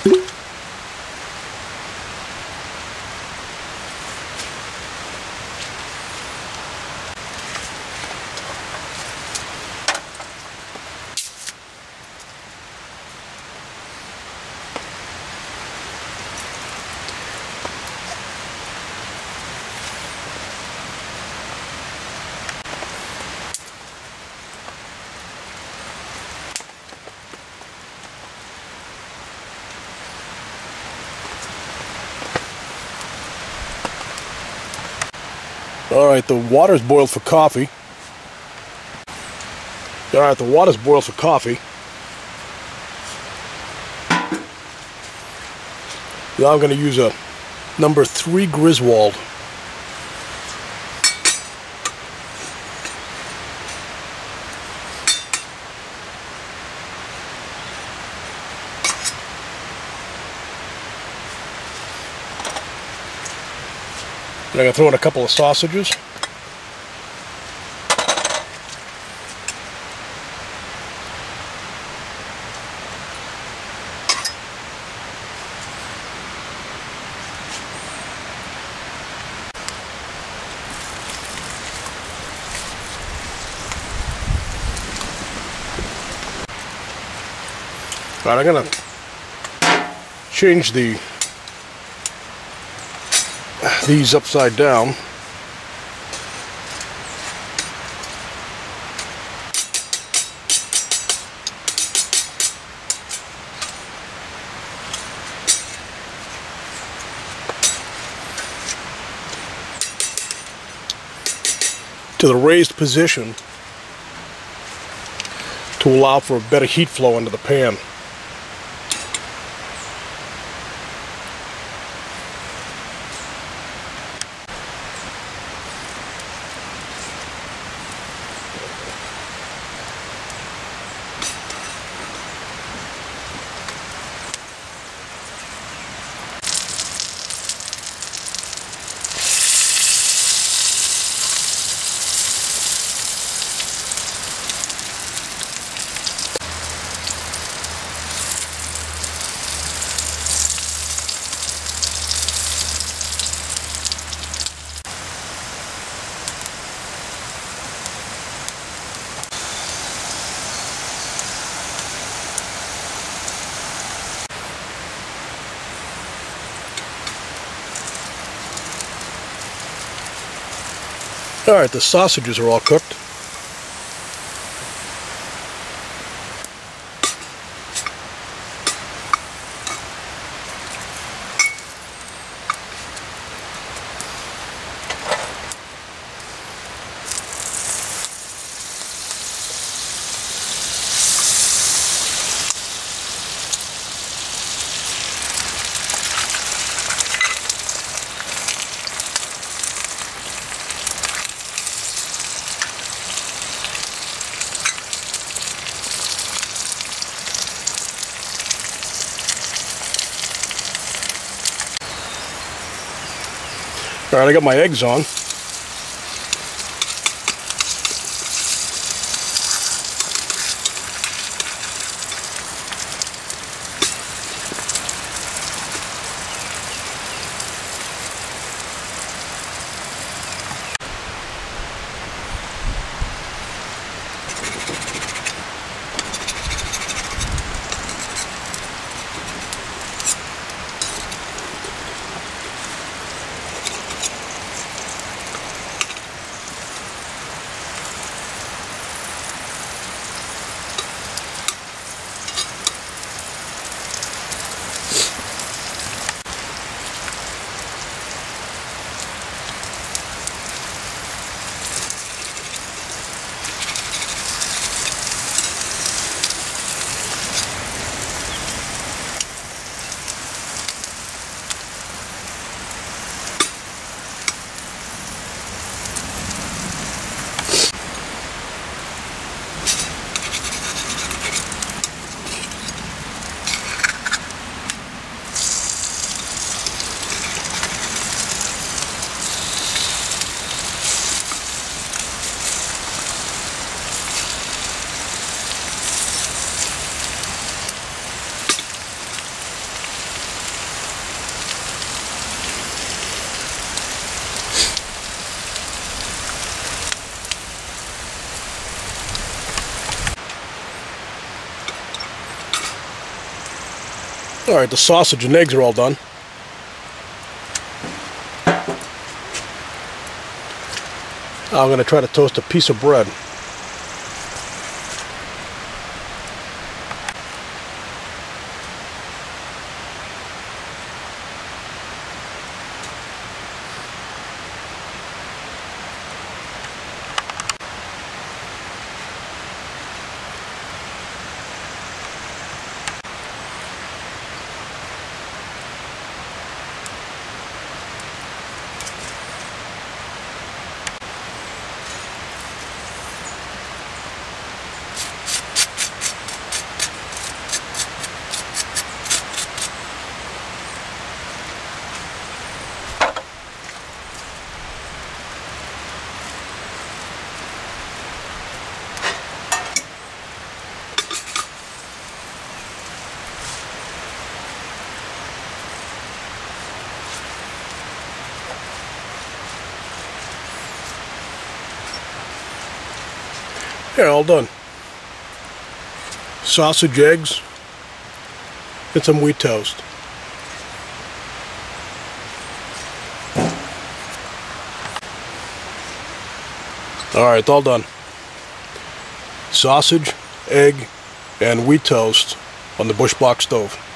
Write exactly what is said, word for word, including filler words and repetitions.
Alright, the water's boiled for coffee. Alright, the water's boiled for coffee. Now I'm going to use a number three Griswold. And I'm going to throw in a couple of sausages. All right, I'm going to change the these upside down. To the raised position to allow for a better heat flow into the pan. Alright, the sausages are all cooked. All right, I got my eggs on. Alright, the sausage and eggs are all done. Now I'm going to try to toast a piece of bread. Yeah, all done. Sausage, eggs, and some wheat toast. Alright, it's all done. Sausage, egg, and wheat toast on the Bushbox stove.